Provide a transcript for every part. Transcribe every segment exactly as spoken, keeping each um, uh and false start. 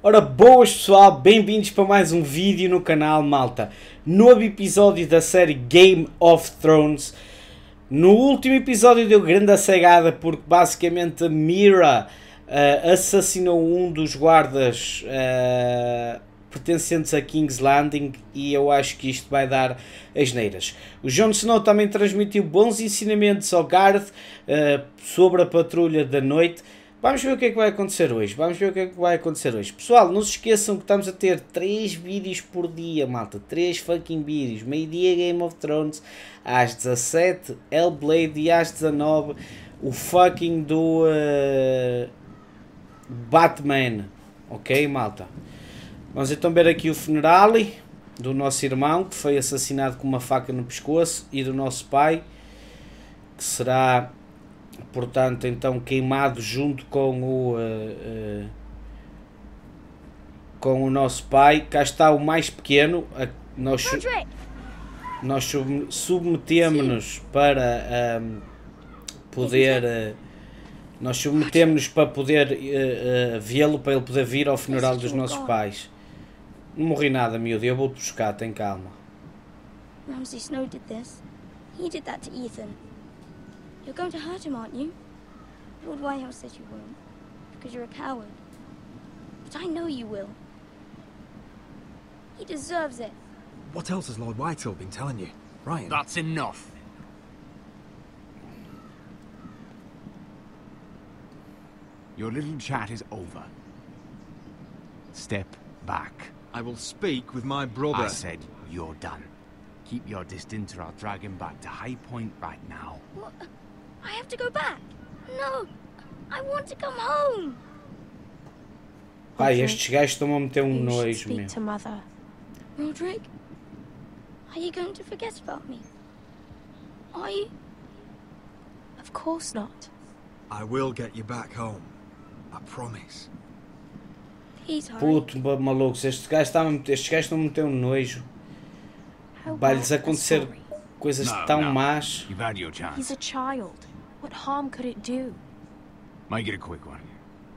Ora, boas pessoal, bem-vindos para mais um vídeo no canal, malta. Novo episódio da série Game of Thrones. No último episódio deu grande cegada porque basicamente a Meera uh, assassinou um dos guardas uh, pertencentes a King's Landing e eu acho que isto vai dar asneiras. O Jon Snow também transmitiu bons ensinamentos ao Garth uh, sobre a patrulha da noite. Vamos ver o que é que vai acontecer hoje. Vamos ver o que é que vai acontecer hoje. Pessoal, não se esqueçam que estamos a ter três vídeos por dia, malta. três fucking vídeos. Meio-dia Game of Thrones, às dezassete Hellblade e às dezanove o fucking do uh, Batman. Ok, malta? Vamos então ver aqui o funeral do nosso irmão, que foi assassinado com uma faca no pescoço, e do nosso pai, que será... portanto, então queimado junto com o uh, uh, com o nosso pai. Cá está o mais pequeno. Nós, nós submetemos-nos para um, poder uh, nós submetemos-nos para poder uh, uh, vê-lo, para ele poder vir ao funeral dos nossos pais. Não morri nada, miúdo, eu vou-te buscar, tem calma. Ramsay Snow did this. He did that to Ethan. You're going to hurt him, aren't you? Lord Whitehill says you won't, because you're a coward. But I know you will. He deserves it. What else has Lord Whitehill been telling you, Ryan? That's enough. Your little chat is over. Step back. I will speak with my brother. I said you're done. Keep your distance or I'll drag him back to High Point right now. What? I have to go back. No, I want to come home. Pai, estes gajos estão a meter um You should nojo, speak meu. to Mother. Roderick, are you going to forget about me? Are you? Of course not. I will get you back home. I promise. Please hurry. Puto, malucos, estes gajos estão a meter, estes gajos estão a meter um nojo. How Vai-lhes about a acontecer sorry? coisas No, tão no. más. You've had your chance. He's a child. What harm could it do? Make it a quick one.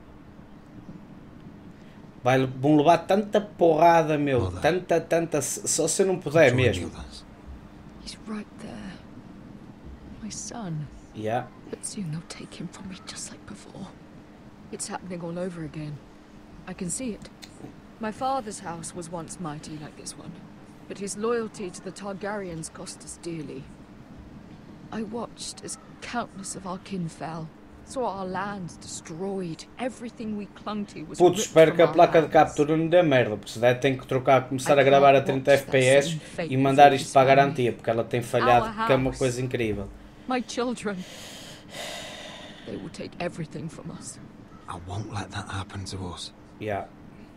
Vai, vão levar tanta porrada, meu. Mother. Tanta, tanta. Só se eu não puder Join the mesmo. others. He's right there. My son. Yeah. But soon they'll take him from me just like before. It's happening all over again. I can see it. My father's house was once mighty like this one, but his loyalty to the Targaryens cost us dearly. I watched as countless of our kin fell, saw our lands destroyed, everything we clung to was Puto, ripped espero from que a our placa de hands. captura não dê merda, porque se der tem que trocar, começar a gravar a trinta F P S e mandar isto para a garantia, porque ela tem falhado, que é uma coisa incrível. My children. They will take everything from us. I won't let that happen to us. Yeah.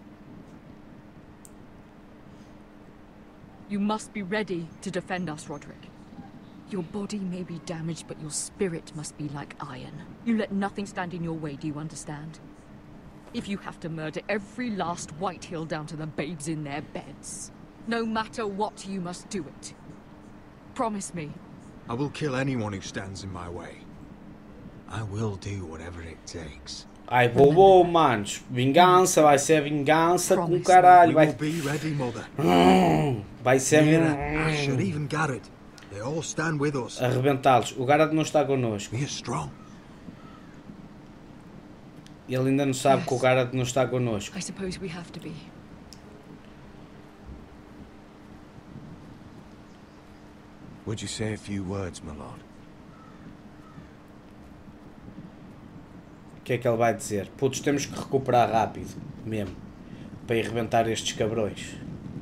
You must be ready to defend us, Roderick. Your body may be damaged, but your spirit must be like iron. You let nothing stand in your way, do you understand? If you have to murder every last Whitehill down to the babes in their beds, no matter what, you must do it. Promise me. I will kill anyone who stands in my way. I will do whatever it takes. Ai, vou, vou, manos. Vingança, vai ser vingança com o caralho. We Vai, will be ready, Mother. vai ser Meera, Asher, even Garrett. They all stand with us. arrebentá-los. O Garad não está connosco. We are strong. Ele ainda não sabe que o Yes. Garad não está connosco. I suppose we have to be. Would you say a few words, my lord? O que é que ele vai dizer? Putos, temos que recuperar rápido, mesmo, para ir rebentar estes cabrões.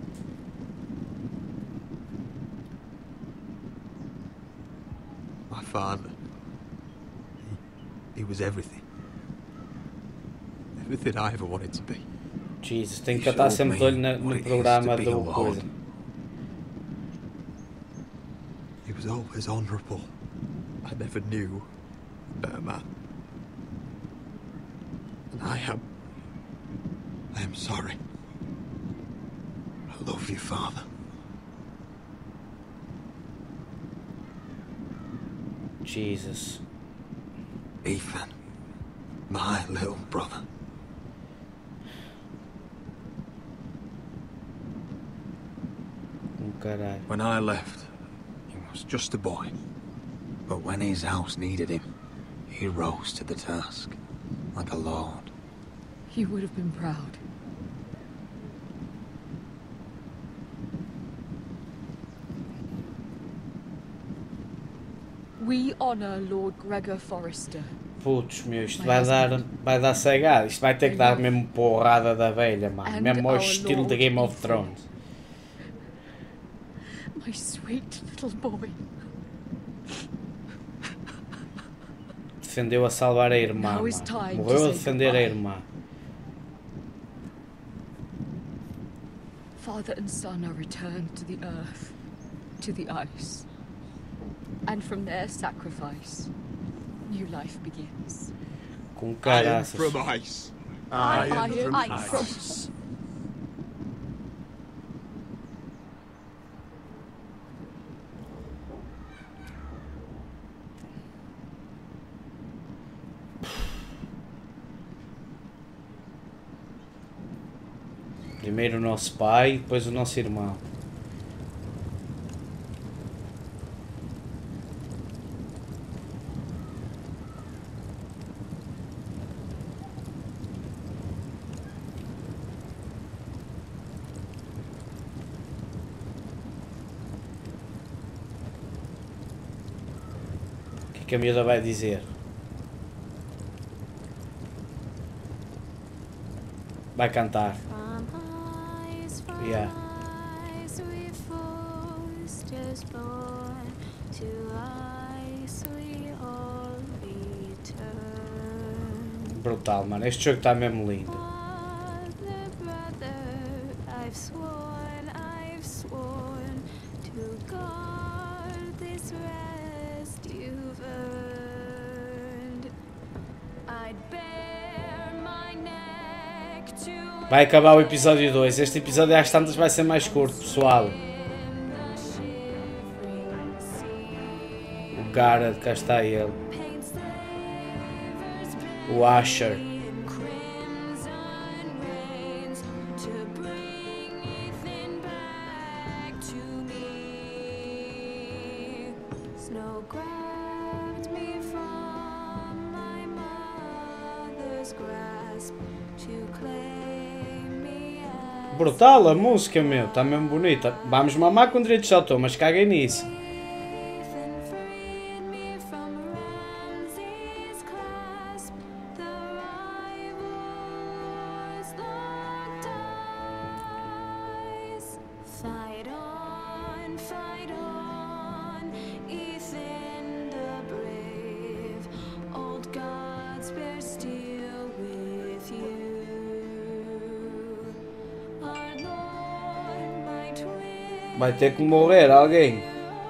My father. He, he was everything. Everything I ever wanted to be. Jesus, tenho que estar sempre de olho na- no programa do coisa. He was always honourable. I never knew a better man. And I am... I am sorry. I love you, Father. Jesus. Ethan. My little brother. caralho. When I left, he was just a boy. But when his house needed him, he rose to the task, like a lord. He would have been proud. We honor Lord Gregor Forrester. Putz, meu, isto vai dar, vai dar cegada. Isto vai ter que dar mesmo porrada da velha, mano. Mesmo ao estilo de Game of Thrones. My sweet little boy. Defendeu a salvar a irmã, mano. Morreu a defender a irmã. Father and son are returned to the earth, to the ice. And from their sacrifice, new life begins. Com caraças. Iron from ice. Iron, Iron from ice. ice. Primeiro o nosso pai, depois o nosso irmão. O que é que a miúda vai dizer? Vai cantar. Yeah. Brutal, mano. Este jogo está mesmo lindo. Vai acabar o episódio dois. Este episódio às tantas vai ser mais curto, pessoal. O Garrett, cá está ele. O Asher. Brutal a música, meu, está mesmo bonita. Vamos mamar com direitos de autor, mas caguem nisso. Vai ter que morrer alguém.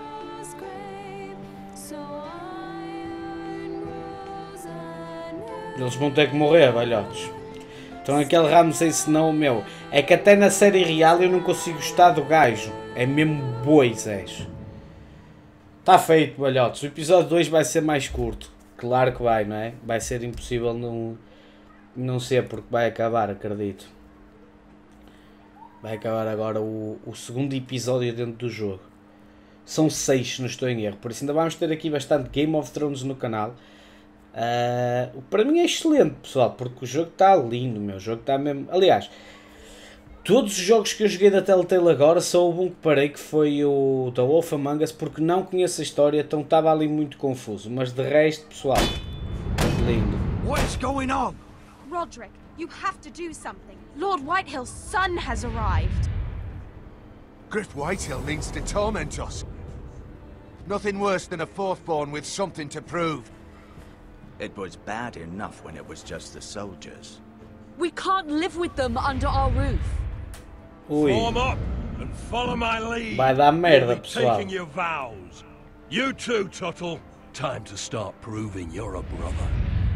Eles vão ter que morrer, velhotes. Então aquele Ramsay não, meu. É que até na série real eu não consigo gostar do gajo. É mesmo boi, Zés. Está feito, velhotes. O episódio dois vai ser mais curto. Claro que vai, não é? Vai ser impossível não, não ser, porque vai acabar, acredito. Vai acabar agora o, o segundo episódio dentro do jogo. São seis, se não estou em erro. Por isso ainda vamos ter aqui bastante Game of Thrones no canal. Uh, para mim é excelente, pessoal, porque o jogo está lindo, meu. O jogo está mesmo... Aliás, todos os jogos que eu joguei da Telltale agora, só houve um que parei, que foi o The Wolf Among Us, porque não conheço a história, então estava ali muito confuso. Mas de resto, pessoal, lindo. What's going on? Roderick, you have to do something. Lord Whitehill's son has arrived. Griff Whitehill means to torment us. Nothing worse than a fourthborn with something to prove. It was bad enough when it was just the soldiers. We can't live with them under our roof. Ui. Form up and follow my lead. Vai dar merda, You'll be pessoal. taking your vows. You too, Tuttle. Time to start proving you're a brother.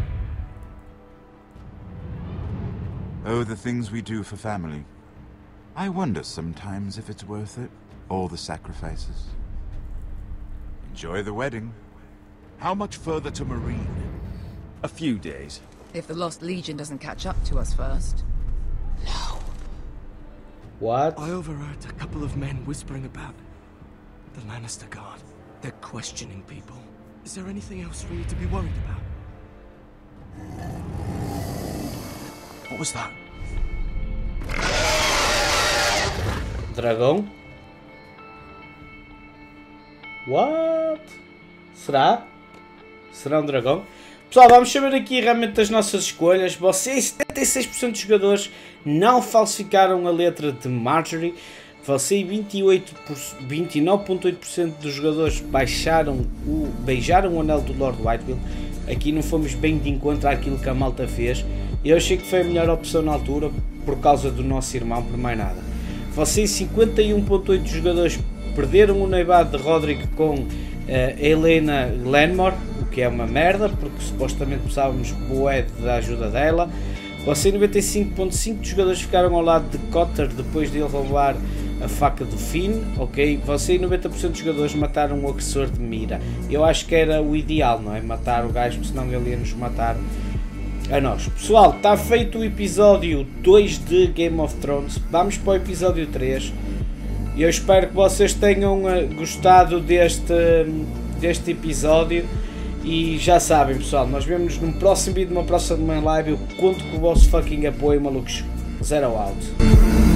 Oh, the things we do for family. I wonder sometimes if it's worth it. All the sacrifices. Enjoy the wedding. How much further to Marine? A few days. If the Lost Legion doesn't catch up to us first. What? I overheard a couple of men whispering about the Lannister Guard. They're questioning people. Is there anything else for you to be worried about? What was that? Dragão? What? Será? Será um dragão? Pessoal, vamos saber aqui realmente das nossas escolhas. Vocês, setenta e seis por cento dos jogadores não falsificaram a letra de Marjorie. Você, vinte e oito por cento, vinte e nove vírgula oito por cento dos jogadores baixaram o, beijaram o anel do Lord Whitehill. Aqui não fomos bem de encontro àquilo que a malta fez. Eu achei que foi a melhor opção na altura por causa do nosso irmão, por mais nada. Você, cinquenta e um vírgula oito por cento dos jogadores perderam o noivado de Roderick com uh, Helena Glenmore, o que é uma merda, porque supostamente precisávamos bué da ajuda dela. Você, noventa e cinco vírgula cinco por cento dos jogadores ficaram ao lado de Cotter depois de ele roubar a faca do Finn, ok? Você, noventa por cento dos jogadores mataram o agressor de mira. Eu acho que era o ideal, não é? Matar o gajo, porque senão ele ia nos matar a nós. Pessoal, está feito o episódio dois de Game of Thrones. Vamos para o episódio três. Eu espero que vocês tenham gostado deste, deste episódio. E já sabem, pessoal, nós vemos num próximo vídeo, numa próxima live. Eu conto com o vosso fucking apoio, malucos. Zero out.